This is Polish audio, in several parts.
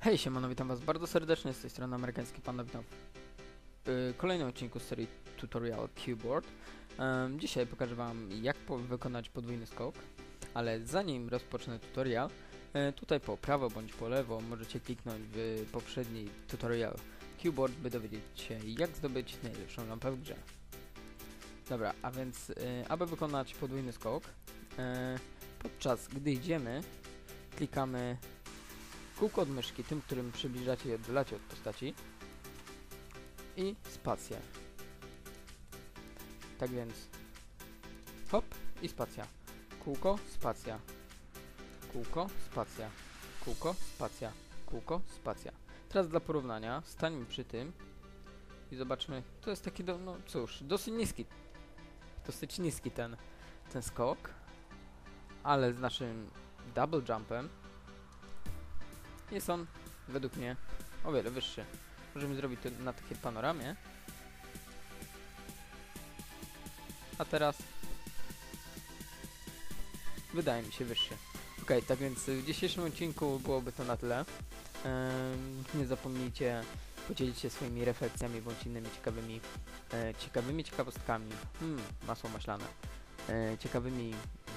Hej, siemano, witam was bardzo serdecznie, z tej strony amerykański panda, witam w kolejnym odcinku z serii Tutorial Keyboard. Dzisiaj pokażę wam, jak wykonać podwójny skok, ale zanim rozpocznę tutorial, tutaj po prawo bądź po lewo możecie kliknąć w poprzedni tutorial Keyboard, by dowiedzieć się, jak zdobyć najlepszą lampę w grze. Dobra, a więc aby wykonać podwójny skok, podczas gdy idziemy, klikamy kółko od myszki, tym, którym przybliżacie i oddalacie od postaci, i spację. Tak więc hop i spacja. Kółko, spacja. Kółko, spacja. Kółko, spacja. Kółko, spacja. Teraz dla porównania stańmy przy tym i zobaczmy. To jest taki, no cóż, dosyć niski ten skok, ale z naszym double jumpem jest on według mnie o wiele wyższy. Możemy zrobić to na takiej panoramie. A teraz wydaje mi się wyższy. Ok, tak więc w dzisiejszym odcinku byłoby to na tyle. Nie zapomnijcie podzielić się swoimi refleksjami bądź innymi ciekawymi ciekawostkami. Masło maślane. Ciekawymi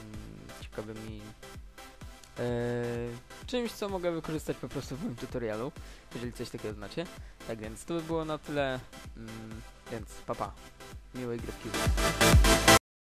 czymś, co mogę wykorzystać po prostu w moim tutorialu, jeżeli coś takiego znacie. Tak więc to by było na tyle, więc papa, miłej gry w piłkę.